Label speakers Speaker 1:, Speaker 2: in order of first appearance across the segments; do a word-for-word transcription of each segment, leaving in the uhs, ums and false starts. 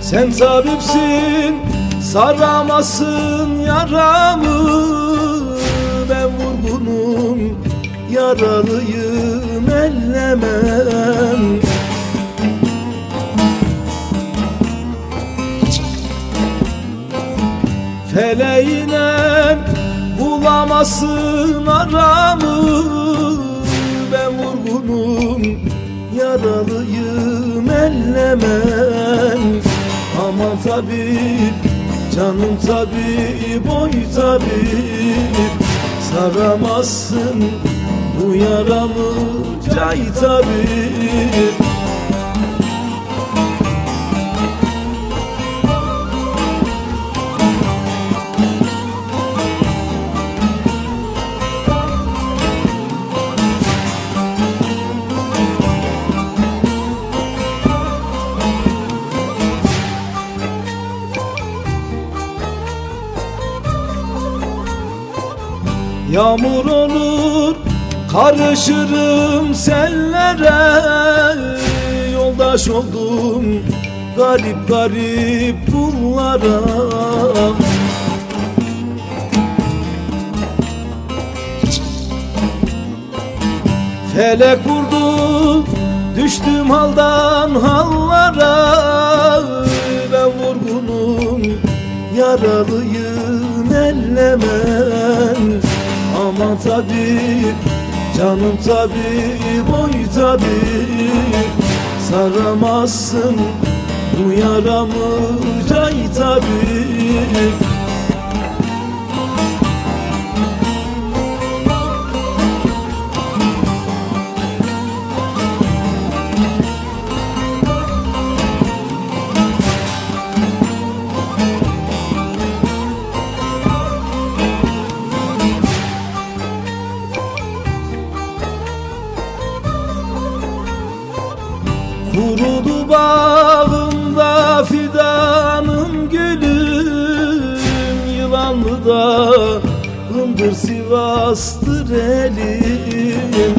Speaker 1: Sen tabipsin, saramazsın yaramı. Ben vurgunum, yaralıyım, ellemem. Feleğine bulamazsın aramı. Ben vurgunum, yaralıyım, ellemem. Aman tabip, canım tabip, oy tabip, saramazsın bu yaramı, cay tabip. Yağmur olur, karışırım sellere. Yoldaş oldum garip garip kullara. Felek vurdu, düştüm haldan hallara. Ben vurgunum, yaralıyım, ellemem. Aman tabip, canım tabip, oy tabip, saramazsın bu yaramı, cay tabip. Kurudu bağımda fidanım gülüm, Yılanlı'da Hındır Sivas'tır elim.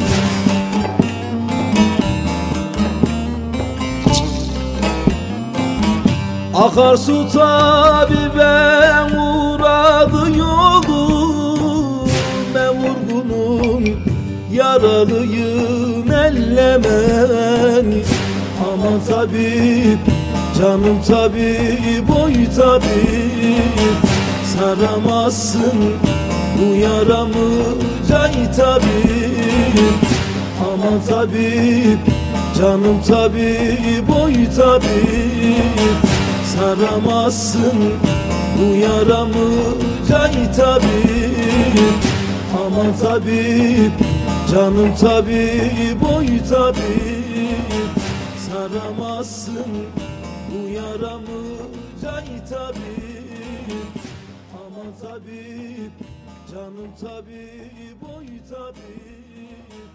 Speaker 1: Akarsu tabibe uğradı yolum. Ben vurgunum, yaralıyım, ellemem. Aman tabip, canım tabip, oy tabip, saramazsın bu yaramı, cay tabip. Aman tabip, canım tabip, oy tabip, saramazsın bu yaramı, cay tabip. Aman tabip, canım tabip, oy tabip, saramazsın bu yaramı, cay tabip. Aman tabip, canım tabip, oy tabip,